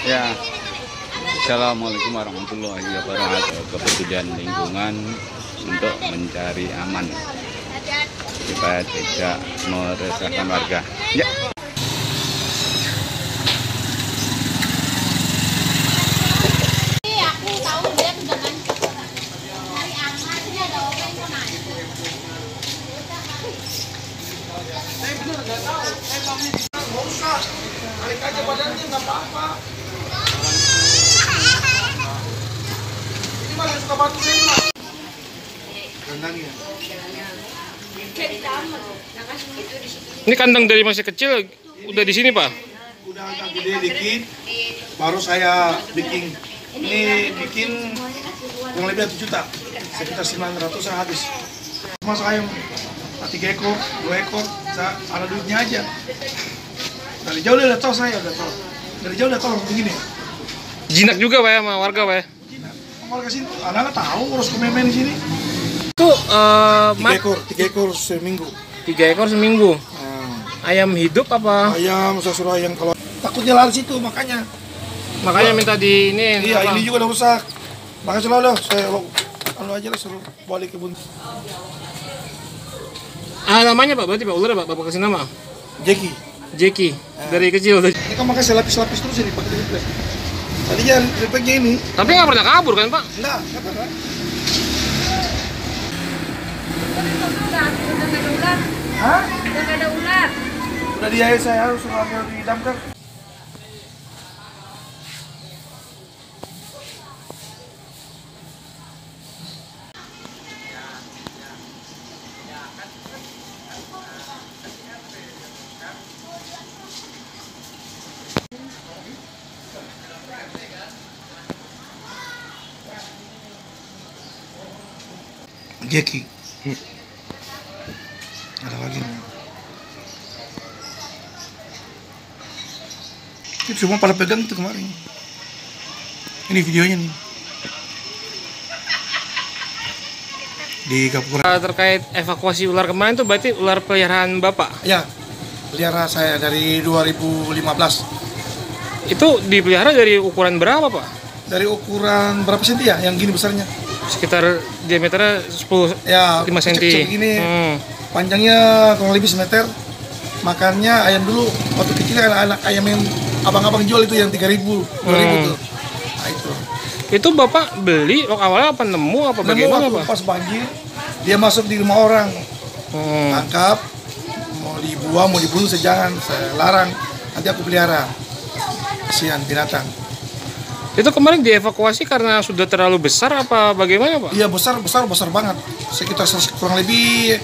Ya, Assalamualaikum warahmatullahi wabarakatuh. Kepedulian lingkungan untuk mencari aman supaya tidak meresahkan warga. Ya. Balik aja badannya nggak apa-apa. Ini malah suka bantu saya. Kandangnya. Ini kandang dari masih kecil udah di sini, Pak? Udah agak gede dikit, baru saya bikin. Ini bikin kurang lebih 1 juta, sekitar 900 saya habis. Mas ayam 3 ekor, 2 ekor, saya ada duitnya aja. Dari jauh udah tahu saya, udah tahu. Dari jauh udah tahu begini. Jinak juga, Pak, ya, sama warga, Pak, ya? Warga sini, anak-anak tahu urus kememen di sini. Itu 3 ekor seminggu. 3 ekor seminggu. Ayam hidup apa? Ayam, saya suruh ayam kalau takutnya lari situ, makanya Minta di ini. iya, apa? ini juga udah rusak. Makanya selalu saya aja lah, suruh balik kebun. Namanya, Pak, berarti Pak ular, Pak, Bapak kasih nama? Jeki. Dari kecil udah. Ini kan makanya saya lapis-lapis terus ini pakai refleks. Tadinya refleksnya ini. Tapi nggak pernah kabur kan, Pak? Enggak pernah. Udah nggak ada ular. Hah? Udah nggak ada ular. Udah dia saya harus ambil di damkar. Jeki. Ada lagi nih. Itu semua pada pegang itu kemarin. Ini videonya nih. Di Gapura. Terkait evakuasi ular kemarin tuh berarti ular peliharaan Bapak? Ya, pelihara saya dari 2015. Itu dipelihara dari ukuran berapa, Pak? Dari ukuran berapa senti ya? Yang gini besarnya? Sekitar diameternya 10 Ya, 5 cm. kecil gini. Panjangnya kurang lebih semeter. Makannya ayam dulu waktu kecil kan anak ayam yang abang-abang jual itu yang 3.000, 2.000 tuh. Nah itu. Itu Bapak beli awalnya apa nemu apa bagaimana, Waktu Pak? pas banjir dia masuk di rumah orang. Tangkap, mau dibuang, mau dibunuh saya larang. Nanti aku pelihara. Kasihan binatang. Itu kemarin dievakuasi karena sudah terlalu besar apa bagaimana, Pak? Iya besar banget. Sekitar kurang lebih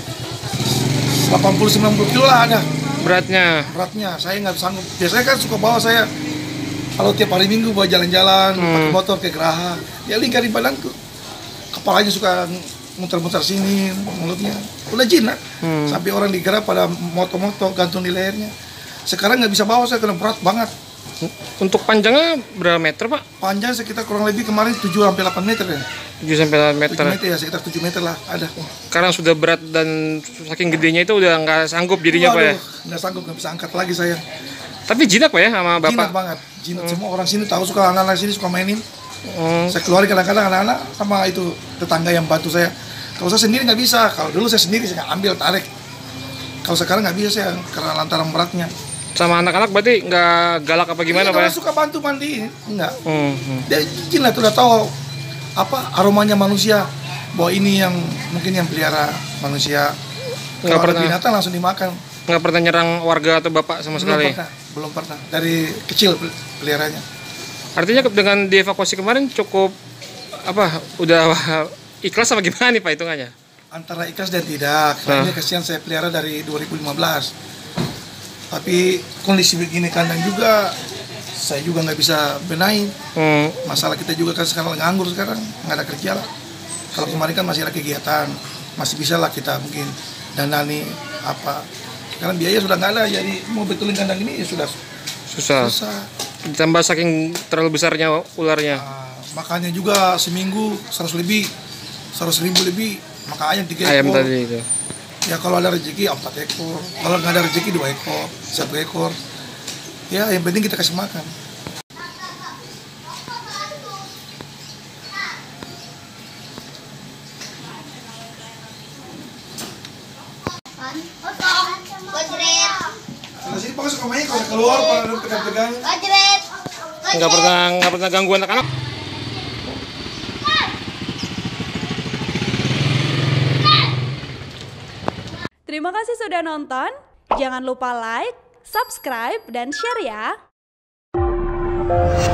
80-90 kilo lah ada. Beratnya. Saya nggak sanggup. Biasanya kan suka bawa saya kalau tiap hari Minggu bawa jalan-jalan pakai motor ke Geraha. Dia lingkar di badanku. Kepalanya suka muter-muter sini, mulutnya udah jinak. Sampai orang di Geraha pada moto-moto gantung di lehernya. Sekarang nggak bisa bawa saya karena berat banget. Untuk panjangnya berapa meter, Pak? Panjang sekitar kurang lebih kemarin 7-8 meter ya. 7-8 meter. 7 meter ya, sekitar 7 meter lah ada. Karena sudah berat dan saking gedenya itu udah nggak sanggup jadinya, Pak, ya? Nggak sanggup, nggak bisa angkat lagi saya. Tapi jinak, Pak, ya, sama Bapak? Jinak banget. Jinak semua orang sini tahu, suka anak-anak sini suka mainin. Saya keluarin kadang-kadang anak-anak sama itu tetangga yang bantu saya. Kalau saya sendiri nggak bisa. Kalau dulu saya sendiri saya ambil tarik. Kalau sekarang nggak bisa saya karena lantaran beratnya. Sama anak-anak berarti nggak galak apa gimana, Pak, ya? Suka bantu mandiin, enggak. Dia jinak udah tahu apa aromanya manusia. Bahwa ini yang mungkin yang pelihara manusia. Nggak Kalau ada pernah. binatang langsung dimakan. Nggak pernah nyerang warga atau Bapak sama sekali? Belum pernah. Dari kecil peliharanya. Artinya dengan dievakuasi kemarin cukup apa? Udah ikhlas apa gimana nih, Pak, hitungannya? Antara ikhlas dan tidak. Karena ini kasihan saya pelihara dari 2015. Tapi kondisi begini kandang juga saya juga nggak bisa benahi. Masalah kita juga kan sekarang nganggur sekarang, nggak ada kerja lah. Kalau kemarin kan masih ada kegiatan, masih bisa lah kita mungkin danani apa. Sekarang biaya sudah nggak ada, jadi mau betulin kandang ini ya sudah Susah. Ditambah saking terlalu besarnya ularnya. Makannya juga seminggu 100.000 lebih. Maka ayam 3 ekor. Ayam tadi itu. Ya kalau ada rezeki 4 ekor, kalau nggak ada rezeki 2 ekor, 1 ekor. Ya yang penting kita kasih makan. Kalau sini pokoknya suka main, kalau keluar pada pegang-pegang. Nggak pernah ganggu anak-anak. Terima kasih sudah nonton. Jangan lupa like, subscribe, dan share ya.